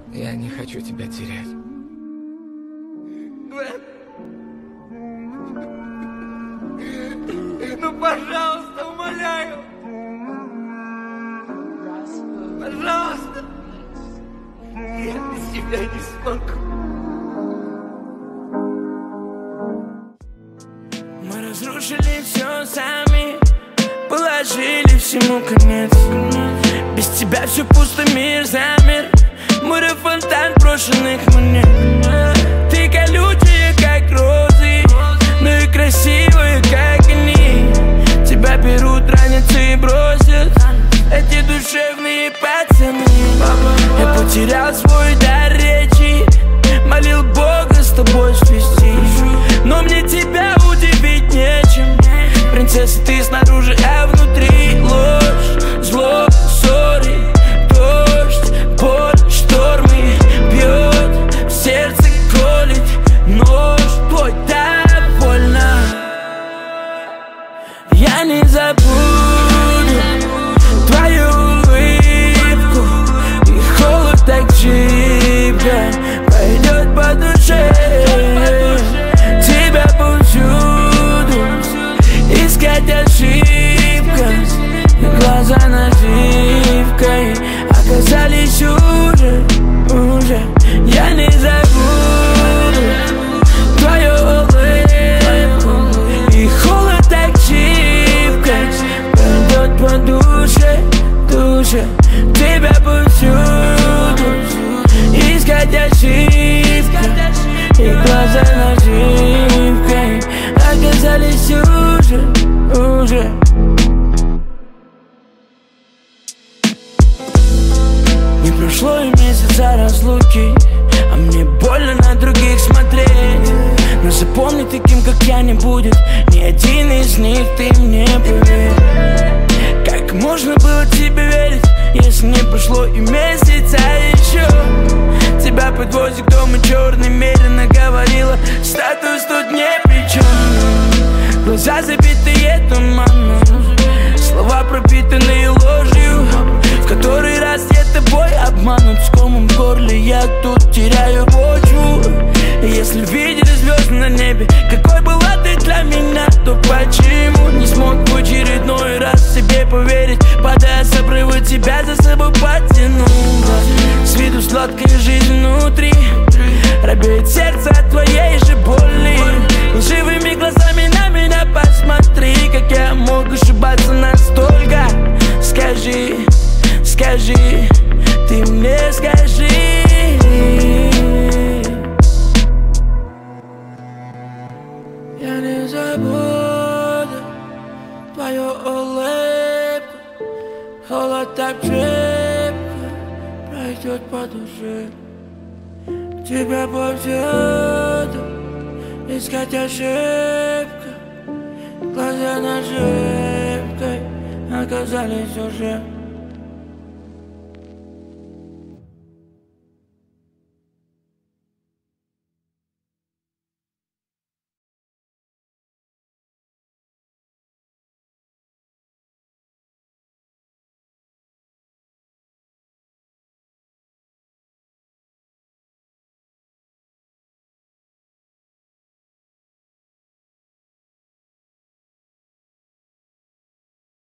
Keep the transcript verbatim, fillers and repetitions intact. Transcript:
Я не хочу тебя терять. Ну, пожалуйста, умоляю. Пожалуйста. Я без тебя не смогу. Мы разрушили все сами, положили всему конец. Без тебя все пусто, мир замер. Море фонтан брошенных монет. Ты колючая, как розы, но и красивая, как они. Тебя берут, ранятся и бросят эти душевные пацаны. Я потерял свой дар речи, молил Бога с тобой свестись, но мне тебя удивить нечем. Принцесса, ты снаружи, а внутри ложь, зло, ссоры, дождь, боль, штормы. Бьет в сердце, колет нож твой, так больно. Я не забуду твою улыбку, и холод так жибко пойдет по душе. Тебя повсюду искать ошибка, и глаза наживкой оказались уже, уже. Я не забуду твою улыбку, и холод так жибко пойдет по душе, душе. Тебя повсюду искать ошибка, и глаза наживкой оказались уже, уже. Не прошло и месяца разлуки, а мне больно на других смотреть. Но запомни, таким как я не будет ни один из них, ты мне поверь. Как можно было тебе верить, если не прошло и месяца еще? Тебя подвозит к дому черный, медленно говорила, статус тут не при чем. Глаза забитые туманом, слова пропитанные ложью. В который раз я тобой обманут, с комом в горле я тут теряю почву. И если видели звезды на небе, какой была ты для меня, то почему не смог в очередной раз себе поверить, падая с обрыва, тебя за собой потянул? С виду сладкая жизнь внутри, робеет сердце от твоей же боли. Лживыми глазами на меня посмотри, как я мог ошибаться настолько. Скажи, скажи, ты мне скажи. Я не забуду твою улыбку, холод так крепко пройдет по душе. Тебя повсюду искать ошибка, глаза наживкой оказались уже.